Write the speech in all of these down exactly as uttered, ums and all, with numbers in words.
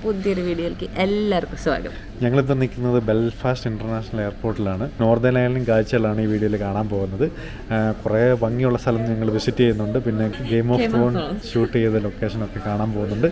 പുതിയൊരു വീഡിയോയിലേക്ക് എല്ലാവർക്കും സ്വാഗതം. ഞങ്ങളിപ്പോൾ നിൽക്കുന്നത് ബെൽഫാസ്റ്റ് ഇൻ്റർനാഷണൽ എയർപോർട്ടിലാണ്. നോർത്തേൺ അയർലൻഡ് കാഴ്ചകളാണ് ഈ വീഡിയോയിൽ കാണാൻ പോകുന്നത്. കുറേ ഭംഗിയുള്ള സ്ഥലം ഞങ്ങൾ വിസിറ്റ് ചെയ്യുന്നുണ്ട്. പിന്നെ ഗെയിം ഓഫ് ത്രോൺ ഷൂട്ട് ചെയ്ത ലൊക്കേഷനൊക്കെ കാണാൻ പോകുന്നുണ്ട്.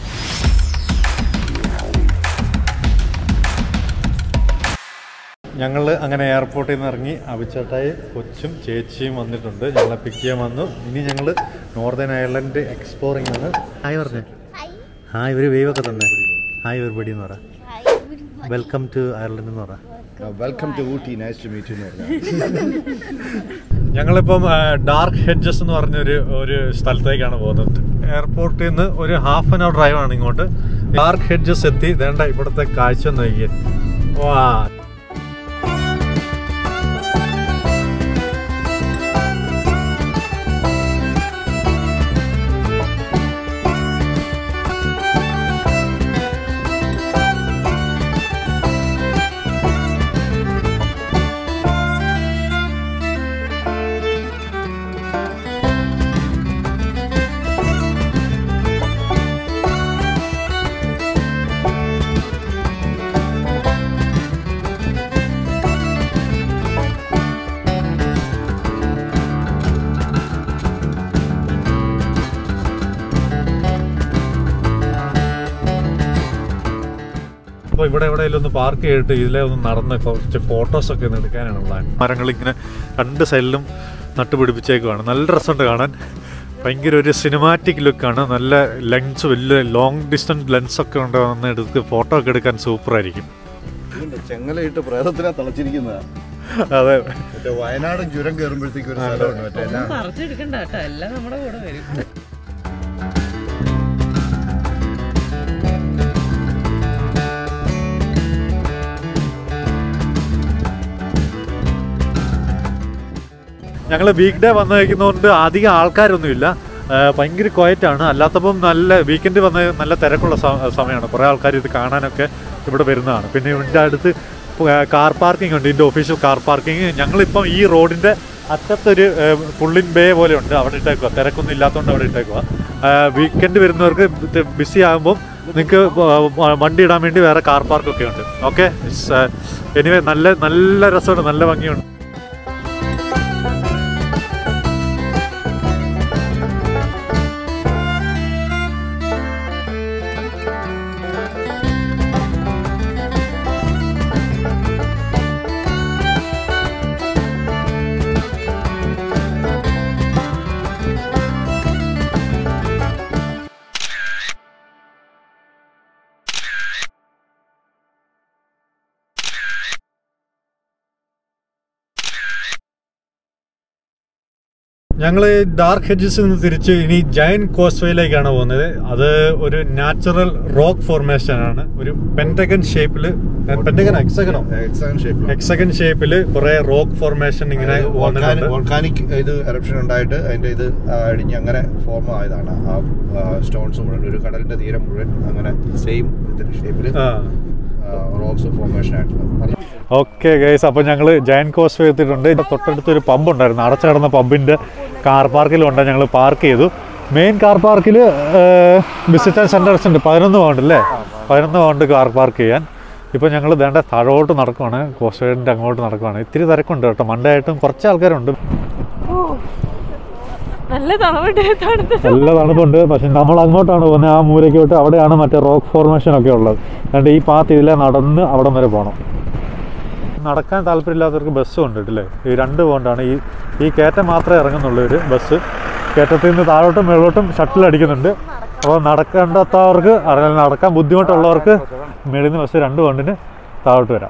ഞങ്ങൾ അങ്ങനെ എയർപോർട്ടിൽ നിന്ന് ഇറങ്ങി അഭിച്ചേട്ടായി കൊച്ചും ചേച്ചിയും വന്നിട്ടുണ്ട്. ഞങ്ങളെ പിക്ക് ചെയ്യാൻ വന്നു. ഇനി ഞങ്ങൾ നോർത്തേൺ അയർലൻഡ് എക്സ്പ്ലോറിംഗ് ആണ്. ഹായ് പറഞ്ഞേ. ഹായ്, ഒരു വേവ് ഒക്കെ തന്നെ. ഹായ് എവരിബഡി എന്ന് പറ. വെൽക്കം ടു അയർലൻഡ് എന്ന് പറ. Welcome to Ooty, nice to meet you എന്ന് പറഞ്ഞു. ഞങ്ങളിപ്പം ഡാർക്ക് ഹെഡ്ജസ് എന്ന് പറഞ്ഞൊരു ഒരു സ്ഥലത്തേക്കാണ് പോകുന്നത്. എയർപോർട്ടിൽ നിന്ന് ഒരു ഹാഫ് ആൻ അവർ ഡ്രൈവ് ആണ് ഇങ്ങോട്ട്. ഡാർക്ക് ഹെഡ്ജസ് എത്തി. വേണ്ട ഇവിടുത്തെ കാഴ്ച നോക്കിയേ. വാ, അപ്പോൾ ഇവിടെ എവിടെയെങ്കിലും ഒന്ന് പാർക്ക് ചെയ്തിട്ട് ഇതിലെ ഒന്ന് നടന്ന് കുറച്ച് ഫോട്ടോസൊക്കെ ഒന്ന് എടുക്കാനാണ് പ്ലാൻ. മരങ്ങളിങ്ങനെ രണ്ട് സൈഡിലും നട്ടുപിടിപ്പിച്ചേക്കുവാണ്. നല്ല രസമുണ്ട് കാണാൻ. ഭയങ്കര ഒരു സിനിമാറ്റിക് ലുക്കാണ്. നല്ല ലെൻസ്, വലിയ ലോങ് ഡിസ്റ്റൻസ് ലെൻസൊക്കെ ഉണ്ട്. വന്ന് എടുത്ത് ഫോട്ടോ ഒക്കെ എടുക്കാൻ സൂപ്പറായിരിക്കും. ചെങ്ങലയിട്ട് പ്രേതത്തിനെ തളച്ചിരിക്കുന്നതാണ്. അതെ, വയനാട് ചുരം കയറുമ്പോഴത്തേക്ക് ഒരു പറിച്ചെടുക്കണ്ട കേട്ടോ, എല്ലാം നമ്മുടെ കൂടെ വരും. ഞങ്ങൾ വീക്ക് ഡേ വന്ന് കഴിക്കുന്നതുകൊണ്ട് അധികം ആൾക്കാരൊന്നുമില്ല. ഭയങ്കര ക്വയറ്റാണ്. അല്ലാത്തപ്പം നല്ല വീക്കെൻഡ് വന്ന് നല്ല തിരക്കുള്ള സമയമാണ്. കുറേ ആൾക്കാർ ഇത് കാണാനൊക്കെ ഇവിടെ വരുന്നതാണ്. പിന്നെ ഇതിൻ്റെ അടുത്ത് കാർ പാർക്കിംഗ് ഉണ്ട്, ഇതിൻ്റെ ഒഫീഷ്യൽ കാർ പാർക്കിംഗ്. ഞങ്ങളിപ്പം ഈ റോഡിൻ്റെ അറ്റത്തൊരു പുള്ളിൻ ബേ പോലെ ഉണ്ട്, അവിടെ ഇട്ടേക്കുക. തിരക്കൊന്നും ഇല്ലാത്തതുകൊണ്ട് അവിടെ ഇട്ടേക്കുക. വീക്കെൻഡ് വരുന്നവർക്ക് ബിസി ആകുമ്പം നിങ്ങൾക്ക് വണ്ടി ഇടാൻ വേണ്ടി വേറെ കാർ പാർക്കൊക്കെ ഉണ്ട്. ഓക്കെ, എനിവേ നല്ല നല്ല രസമുണ്ട്, നല്ല ഭംഗിയുണ്ട്. ഞങ്ങൾ ഡാർക്ക് ഹെഡ്ജസിൽ നിന്ന് തിരിച്ച് ഇനി ജയന്റ് കോസ്വേയിലേക്കാണ് പോകുന്നത്. അത് ഒരു നാച്ചുറൽ റോക്ക് ഫോർമേഷൻ ആണ്. ഒരു പെന്റഗൺ ഷേപ്പില്, പെന്റഗൺ ഹെക്സഗണോ ഹെക്സഗൺ ഷേപ്പില് കുറെ റോക്ക് ഫോർമേഷൻ ഇങ്ങനെ വോൾക്കാനിക് ഇത് എറപ്ഷൻ ഉണ്ടായിട്ട് അതിന്റെ ഇത് അടിഞ്ഞ് അങ്ങനെ ഫോം ആയതാണ്. ആ സ്റ്റോൺസ് മുഴുവൻ ഒരു കടലിന്റെ തീരം മുഴുവൻ അങ്ങനെ സെയിം ഷേപ്പില് റോക്സ് ഫോർമേഷൻ ആയിട്ടുള്ളത്. ഓക്കെ ഗൈസ്, അപ്പോൾ ഞങ്ങൾ ജയന്റ് കോസ്വേ എത്തിയിട്ടുണ്ട്. തൊട്ടടുത്തൊരു പമ്പ് ഉണ്ടായിരുന്നു. അടച്ചു കിടന്ന പമ്പിൻ്റെ കാർ പാർക്കിലുണ്ട്. ഞങ്ങൾ പാർക്ക് ചെയ്തു. മെയിൻ കാർ പാർക്കിൽ വിസിറ്റർ സെൻറ്റേഴ്സ് ഉണ്ട്. പതിനൊന്ന് പൗണ്ട് അല്ലേ, പതിനൊന്ന് പൗണ്ട് കാർ പാർക്ക് ചെയ്യാൻ. ഇപ്പോൾ ഞങ്ങൾ വേണ്ട താഴോട്ട് നടക്കുവാണ്, കോസ്വേൻ്റെ അങ്ങോട്ട് നടക്കുവാണ്. ഇത്തിരി തിരക്കുണ്ട് കേട്ടോ, മൺഡേ ആയിട്ടും കുറച്ച് ആൾക്കാരുണ്ട്. നല്ല തണുപ്പുണ്ട്, നല്ല തണുപ്പുണ്ട്. പക്ഷെ നമ്മൾ അങ്ങോട്ടാണ് പോകുന്നത്, ആ മൂലയ്ക്കോട്ട്. അവിടെയാണ് മറ്റേ റോക്ക് ഫോർമേഷൻ ഒക്കെ ഉള്ളത്. അതുകൊണ്ട് ഈ പാത്ത് ഇതിലെ നടന്ന് അവിടം വരെ പോകണം. നടക്കാൻ താല്പര്യമില്ലാത്തവർക്ക് ബസ്സും ഉണ്ട് കേട്ടില്ലേ. ഈ രണ്ട് പോണ്ടാണ്. ഈ ഈ കയറ്റം മാത്രമേ ഇറങ്ങുന്നുള്ളൂ ഒരു ബസ്. കയറ്റത്തിൽ നിന്ന് താഴോട്ടും മേളോട്ടും ഷട്ടിൽ അടിക്കുന്നുണ്ട്. അപ്പോൾ നടക്കേണ്ടാത്തവർക്ക്, അല്ലെങ്കിൽ നടക്കാൻ ബുദ്ധിമുട്ടുള്ളവർക്ക് മേളിൽ നിന്ന് ബസ് രണ്ട് പോണ്ടിന് താഴോട്ട് വരാം.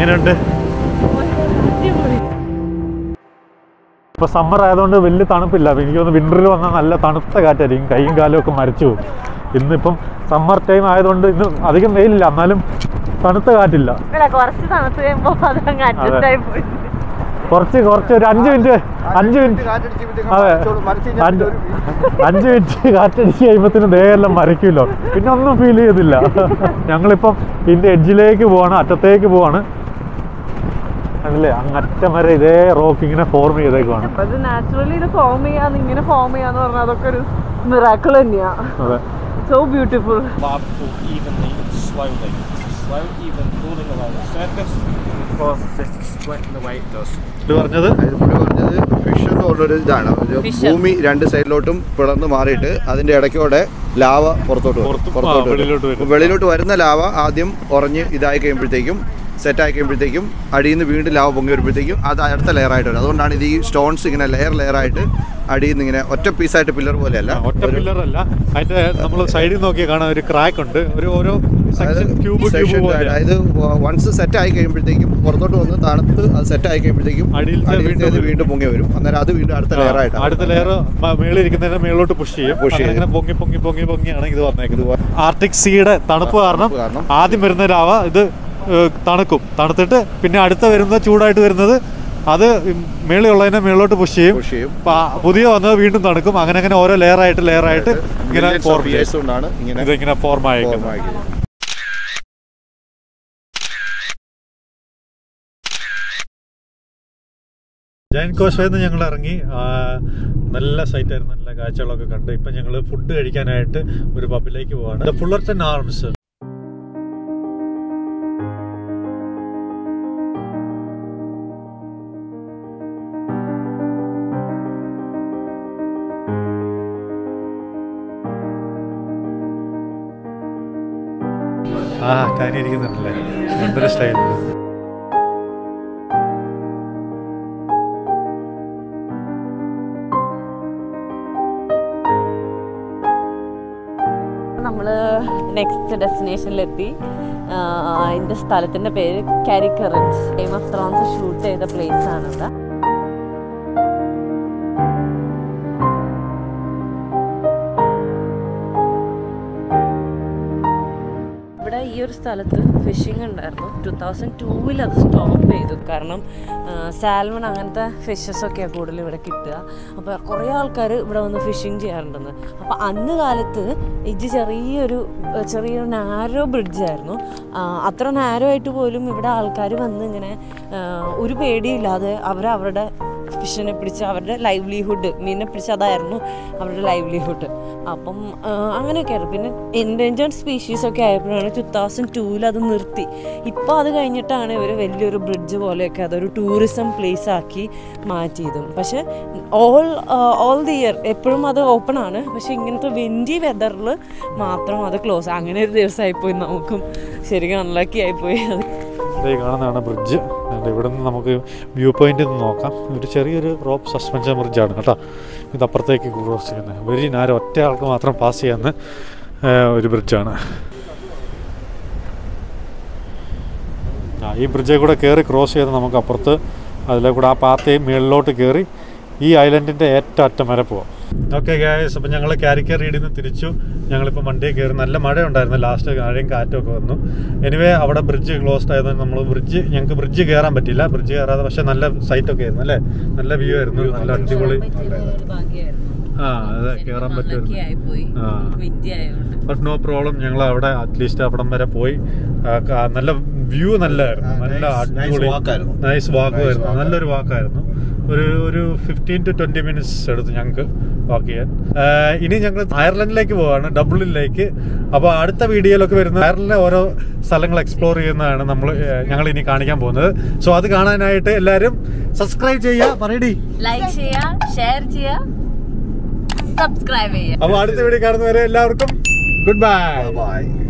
എങ്ങനെയുണ്ട്? ഇപ്പൊ സമ്മർ ആയതുകൊണ്ട് വലിയ തണുപ്പില്ല. എനിക്ക് തോന്നുന്നു വിന്ററിൽ വന്നാൽ നല്ല തണുത്ത കാറ്റായിരിക്കും, കൈയും കാലും ഒക്കെ മരച്ചു പോകും. ഇന്നിപ്പം സമ്മർ ടൈം ആയതുകൊണ്ട് ഇന്ന് അധികം വെയിലില്ല, എന്നാലും തണുത്ത കാറ്റില്ല. കുറച്ച് കുറച്ച് ഒരു അഞ്ച് മിനിറ്റ് അഞ്ച് മിനിറ്റ് അതെ അഞ്ച് അഞ്ച് മിനിറ്റ് കാറ്റടിച്ച് കഴിയുമ്പോഴത്തേനും ദേഹമെല്ലാം മരയ്ക്കുമല്ലോ, പിന്നെ ഒന്നും ഫീൽ ചെയ്തില്ല. ഞങ്ങളിപ്പം ഇതിൻ്റെ എഡ്ജിലേക്ക് പോവാണ്, അറ്റത്തേക്ക് പോവാണ്. അല്ലേ അങ്ങറ്റം വരെ ഇതേ റോക്ക് ഇങ്ങനെ ഫോം ചെയ്തേക്കുവാണ്. നാച്ചുറലി ഇത് ഫോം ചെയ്യാന്ന് ഇങ്ങനെ ഫോം ചെയ്യാന്ന് പറഞ്ഞാൽ അതൊക്കെ ഒരു മിറാക്കിൾ തന്നെയാ. അതെ, സോ ബ്യൂട്ടിഫുൾ. പറഞ്ഞത് ഫിഷ് എന്ന് പറഞ്ഞൊരു ഇതാണ്. ഭൂമി രണ്ട് സൈഡിലോട്ടും പിളർന്ന് മാറിയിട്ട് അതിന്റെ ഇടയ്ക്കോടെ ലാവ പുറത്തോട്ട് പുറത്തോട്ട് വെളിയിലോട്ട് വരുന്ന ലാവ ആദ്യം ഉറഞ്ഞ് ഇതായി കഴിയുമ്പോഴത്തേക്കും സെറ്റായി കഴിയുമ്പോഴത്തേക്കും അടിയിൽ നിന്ന് വീണ്ടും ലാവ പൊങ്ങി വരുമ്പോഴത്തേക്കും അത് അടുത്ത ലെയറായിട്ട് വരും. അതുകൊണ്ടാണ് ഇത് ഈ സ്റ്റോൺസ് ഇങ്ങനെ ലെയർ ലെയറായിട്ട് അടിയിൽ നിന്ന് ഇങ്ങനെ ഒറ്റ പീസായിട്ട് പില്ലർ പോലെയല്ല, ഒറ്റ പില്ലർ അല്ല. അതിന്റെ നമ്മൾ സൈഡിൽ നോക്കിയാൽ കാണാൻ ഒരു ക്രാക്ക് ഉണ്ട്, ഒരു ഓരോ അതായത് വൺസ് സെറ്റ് ആയി കഴിയുമ്പോഴത്തേക്കും പുറത്തോട്ട് വന്ന് തണുത്ത് അത് സെറ്റ് ആയി കഴിയുമ്പോഴത്തേക്കും അടിയിൽ വീണ്ടും പൊങ്ങി വരും. അന്നേരം അത് വീണ്ടും അടുത്ത ലെയർ ആയിട്ട് അടുത്ത ലെയർ മേളിൽ ഇരിക്കുന്നതിന് മേളിലോട്ട് പുഷ് ചെയ്യും. പുഷ് ചെയ്യും പൊങ്ങി പൊങ്ങി പൊങ്ങി പൊങ്ങിയാണ് ഇത് വന്നേക്കുന്നത്. ആർട്ടിക് സീയുടെ തണുപ്പ് കാരണം ആദ്യം വരുന്ന ലാവ ഇത് തണുക്കും, തണുത്തിട്ട് പിന്നെ അടുത്ത വരുന്ന ചൂടായിട്ട് വരുന്നത് അത് മേളിലുള്ളതിനെ മേളിലോട്ട് പുഷ് ചെയ്യും, പുതിയ വന്നത് വീണ്ടും തണുക്കും. അങ്ങനെ അങ്ങനെ ഓരോ ലെയർ ആയിട്ട് ലെയർ ആയിട്ട് ഇങ്ങനെ ഇതിങ്ങനെ ഫോർം ആയേക്കുന്നത്. ജയൻ കോസ്വേന്ന് ഞങ്ങൾ ഇറങ്ങി, നല്ല സൈറ്റായിരുന്നു, നല്ല കാഴ്ചകളൊക്കെ കണ്ട്. ഇപ്പം ഞങ്ങൾ ഫുഡ് കഴിക്കാനായിട്ട് ഒരു പബ്ബിലേക്ക് പോവാണ്, ഫുള്ളർട്ടൺ ആർംസ്. ആ ടാനി ഇരിക്കുന്നുണ്ടല്ലേ, എന്തൊരു സ്റ്റൈൽ. നമ്മള് നെക്സ്റ്റ് ഡെസ്റ്റിനേഷനിലെത്തി. അതിന്റെ സ്ഥലത്തിന്റെ പേര് കാരിക്-A-Rede. ഗെയിം ഓഫ് ത്രോൺസ് ഷൂട്ട് ചെയ്ത പ്ലേസ് ആണ് ഇവിടെ. ഇവിടെ ഈ ഒരു സ്ഥലത്ത് ഫിഷിംഗ് ഉണ്ടായിരുന്നു. ടു തൗസൻഡ് ടൂവിൽ അത് സ്റ്റോപ്പ് ചെയ്തു, കാരണം സാൽമൺ അങ്ങനത്തെ ഫിഷസ് ഒക്കെയാണ് കൂടുതൽ ഇവിടെ കിട്ടുക. അപ്പോൾ കുറേ ആൾക്കാർ ഇവിടെ വന്ന് ഫിഷിങ് ചെയ്യാറുണ്ടെന്ന്. അപ്പോൾ അന്ന് കാലത്ത് ഇത് ചെറിയൊരു ചെറിയൊരു നാരോ ബ്രിഡ്ജായിരുന്നു. അത്ര നാരോ ആയിട്ട് പോലും ഇവിടെ ആൾക്കാർ വന്ന് ഇങ്ങനെ ഒരു പേടിയില്ലാതെ അവർ അവരുടെ ഫിഷിനെ പിടിച്ച് അവരുടെ ലൈവ്ലിഹുഡ്, മീനിനെ പിടിച്ച് അതായിരുന്നു അവരുടെ ലൈവ്ലിഹുഡ്. അപ്പം അങ്ങനെയൊക്കെയായിരുന്നു. പിന്നെ എൻഡേഞ്ചേർഡ് സ്പീഷീസൊക്കെ ആയപ്പോഴാണ് ടു തൗസൻഡ് ടൂവിൽ അത് നിർത്തി. ഇപ്പോൾ അത് കഴിഞ്ഞിട്ടാണ് ഇവർ വലിയൊരു ബ്രിഡ്ജ് പോലെയൊക്കെ അതൊരു ടൂറിസം പ്ലേസ് ആക്കി മാറ്റിയതും. പക്ഷേ ഓൾ ഓൾ ദി ഇയർ എപ്പോഴും അത് ഓപ്പൺ ആണ്. പക്ഷേ ഇങ്ങനത്തെ വിൻഡി വെതറിൽ മാത്രം അത് ക്ലോസ്. അങ്ങനെ ഒരു ദിവസമായിപ്പോയി, നമുക്കും ശരിക്കും അൺലക്കി ആയിപ്പോയി. അത് കാണുന്നതാണ് ബ്രിഡ്ജ്. ഇവിടെ നിന്ന് നമുക്ക് വ്യൂ പോയിന്റിൽ നിന്ന് നോക്കാം. ഒരു ചെറിയൊരു റോപ്പ് സസ്പെൻഷൻ ബ്രിഡ്ജാണ് കേട്ടോ. ഇത് അപ്പുറത്തേക്ക് ക്രോസ് ചെയ്യുന്നത് വെരി നേരം ഒറ്റ ആൾക്ക് മാത്രം പാസ് ചെയ്യാവുന്ന ഒരു ബ്രിഡ്ജാണ്. ആ ഈ ബ്രിഡ്ജിൽ കൂടെ കയറി ക്രോസ് ചെയ്ത് നമുക്ക് അപ്പുറത്ത് അതിലെ കൂടെ ആ പാത്തയും മുകളിലോട്ട് കയറി ഈ ഐലൻഡിൻ്റെ ഏറ്റവും അറ്റം വരെ പോവാം. ഓക്കെ ഗായ്സ്, അപ്പം ഞങ്ങൾ കാരിക്ക-റീഡിൽ നിന്ന് തിരിച്ചു. ഞങ്ങളിപ്പോൾ വണ്ടിയിൽ കയറി. നല്ല മഴ ഉണ്ടായിരുന്നു, ലാസ്റ്റ് മഴയും കാറ്റും ഒക്കെ വന്നു. എനിവേ അവിടെ ബ്രിഡ്ജ് ക്ലോസ്ഡ് ആയതുകൊണ്ട് നമ്മൾ ബ്രിഡ്ജ് ഞങ്ങൾക്ക് ബ്രിഡ്ജ് കയറാൻ പറ്റില്ല. ബ്രിഡ്ജ് കയറാതെ പക്ഷേ നല്ല സൈറ്റൊക്കെ ആയിരുന്നു അല്ലേ, നല്ല വ്യൂ ആയിരുന്നു, നല്ല അടിപൊളി. ആ അതെ, കയറാൻ പറ്റുമായിരുന്നു. ആ ബട്ട് നോ പ്രോബ്ലം. ഞങ്ങൾ അവിടെ അറ്റ്ലീസ്റ്റ് അവിടം വരെ പോയി. നല്ല വ്യൂ നല്ലതായിരുന്നു, നല്ല അടിപൊളി നൈസ് വാക്കുമായിരുന്നു, നല്ലൊരു വാക്കായിരുന്നു. ഒരു ഒരു ഫിഫ്റ്റീൻ ടു ട്വൻറ്റി മിനിറ്റ്സ് എടുത്തു ഞങ്ങൾക്ക് വാക്ക് ചെയ്യാൻ. ഇനി ഞങ്ങൾ അയർലൻഡിലേക്ക് പോവാണ്, ഡബ്ലിനിലേക്ക്. അപ്പോൾ അടുത്ത വീഡിയോയിലൊക്കെ വരുന്ന അയർലൻഡിലെ ഓരോ സ്ഥലങ്ങൾ എക്സ്പ്ലോർ ചെയ്യുന്നതാണ് നമ്മൾ ഞങ്ങൾ ഇനി കാണിക്കാൻ പോകുന്നത്. സോ അത് കാണാനായിട്ട് എല്ലാവരും സബ്സ്ക്രൈബ് ചെയ്യുക, പറയടി, ലൈക്ക് ചെയ്യുക, ഷെയർ ചെയ്യുക, സബ്സ്ക്രൈബ് ചെയ്യുക. അപ്പോൾ അടുത്ത വീഡിയോ കാണുന്നവരെ എല്ലാവർക്കും ഗുഡ് ബൈ.